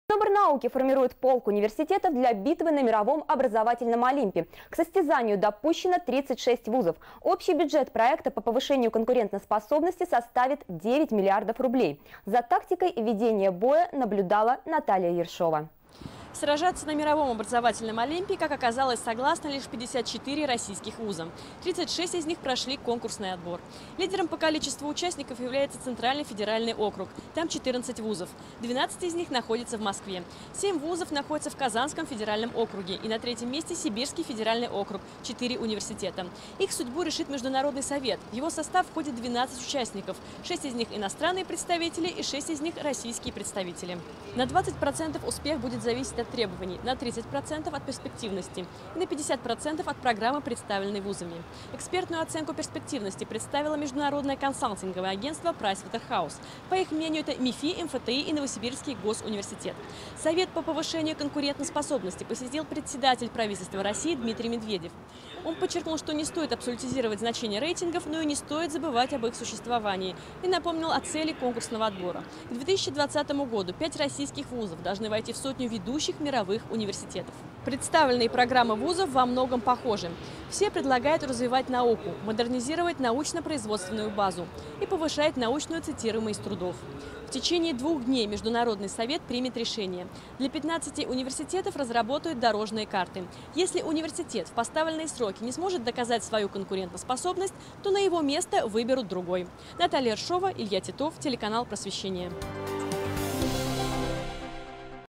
Минобрнауки формирует полк университетов для битвы на мировом образовательном Олимпе. К состязанию допущено 36 вузов. Общий бюджет проекта по повышению конкурентоспособности составит 9 миллиардов рублей. За тактикой ведения боя наблюдала Наталья Ершова. Сражаться на мировом образовательном Олимпе, как оказалось, согласны лишь 54 российских вуза. 36 из них прошли конкурсный отбор. Лидером по количеству участников является Центральный федеральный округ. Там 14 вузов. 12 из них находятся в Москве. 7 вузов находятся в Казанском федеральном округе. И на третьем месте Сибирский федеральный округ. 4 университета. Их судьбу решит Международный совет. В его состав входит 12 участников. 6 из них иностранные представители и 6 из них российские представители. На 20% успех будет зависеть от требований, на 30% от перспективности и на 50% от программы, представленной вузами. Экспертную оценку перспективности представило международное консалтинговое агентство Pricewaterhouse. По их мнению, это МИФИ, МФТИ и Новосибирский госуниверситет. Совет по повышению конкурентоспособности посетил председатель правительства России Дмитрий Медведев. Он подчеркнул, что не стоит абсолютизировать значение рейтингов, но и не стоит забывать об их существовании. И напомнил о цели конкурсного отбора. К 2020 году 5 российских вузов должны войти в сотню ведущих мировых университетов. Представленные программы вузов во многом похожи. Все предлагают развивать науку, модернизировать научно-производственную базу и повышать научную цитируемость трудов. В течение 2 дней Международный совет примет решение. Для 15 университетов разработают дорожные карты. Если университет в поставленные сроки не сможет доказать свою конкурентоспособность, то на его место выберут другой. Наталья Ершова, Илья Титов, телеканал «Просвещение».